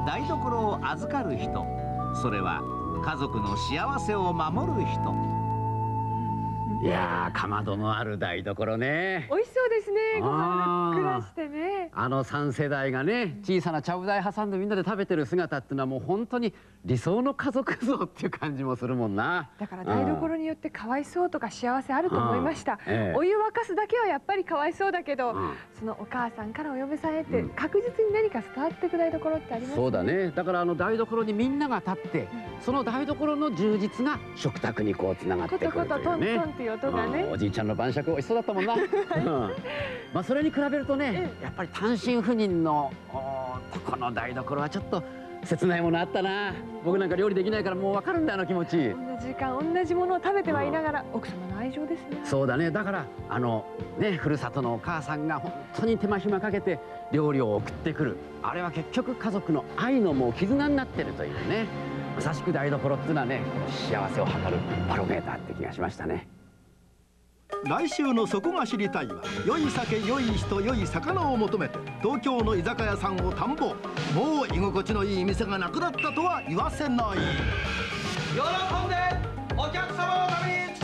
台所を預かる人、それは家族の幸せを守る人。 いやー、かまどのある台所ね。 美味しそうですね。ご飯がふっくらしてね。 3世代がね、小さなちゃぶ台挟んでみんなで食べてる姿っていうのはもう本当に理想の家族像っていう感じもするもんな。 だから台所によってかわいそうとか幸せあると思いました。 ええ、 お湯沸かすだけはやっぱりかわいそうだけど、そのお母さんからお嫁さんへって確実に何か伝わっていく台所ってありますね。 そうだね。だから台所にみんなが立って、その台所の充実が食卓にこうつながってくるというね。 コトコトトントンっていう音がね。 おじいちゃんの晩酌美味しそうだったもんな。まあそれに比べるとね、やっぱり単身赴任のこの台所はちょっと切ないものあったな。僕なんか料理できないからもう分かるんだよ、あの気持ち。 同じ時間同じものを食べてはいながら、奥様の愛情ですね。 そうだね。だからね、ふるさとのお母さんが本当に手間暇かけて料理を送ってくる、あれは結局家族の愛のもう絆になってるというね。まさしく台所っていうのはね、幸せを測るバロメーターって気がしましたね。 来週の「そこが知りたい」は良い酒良い人良い魚を求めて東京の居酒屋さんを探訪。もう居心地のいい店がなくなったとは言わせない。 喜んでお客様のために